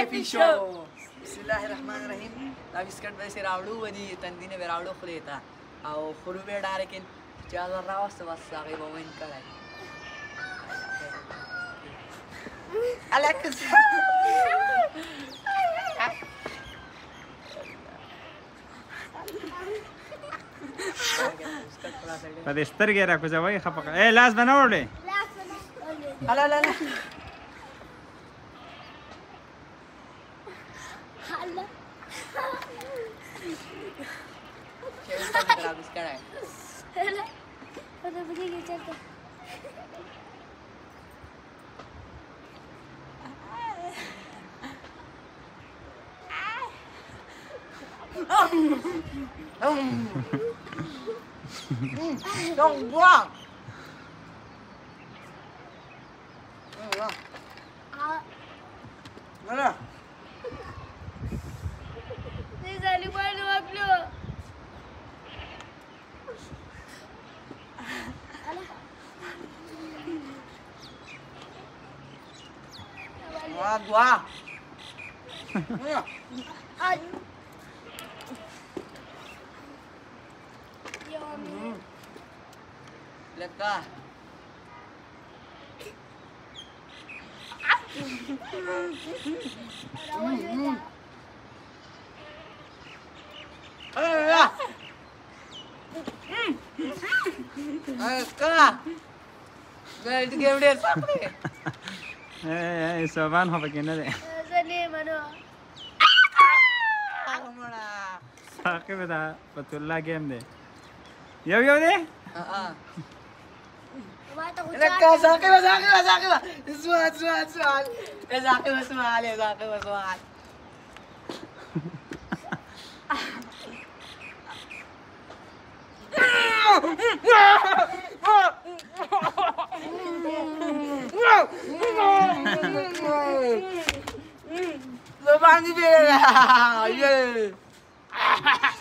VIP show. Bismillahirrahmanirrahim. دا بسکټ به سي راوړو ودی تندینه به راوړو خو لیتا او خلو به ډارکن چې هغه راوسته بس هغه به وین کړای الکس په دې سترګې را کوځوي خپه اے لاس بنوړې لا لا لا Don't walk. Mana? Ni sali balu ablo. Wah, wah. Leka. Leka. Well, to give it something. Hey, Soban ho pagina de. Sali mano. Sake beda Patullah game de. Yo de? Leka, sake ba. Sual. Sake ba sual. Lo bang di bela. Yeah.